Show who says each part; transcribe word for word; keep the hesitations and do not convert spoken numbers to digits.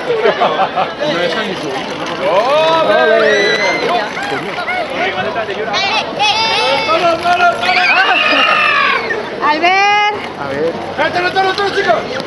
Speaker 1: No es ni su
Speaker 2: Albert.
Speaker 1: A ver. ¡Toro, toro, toro, chicos!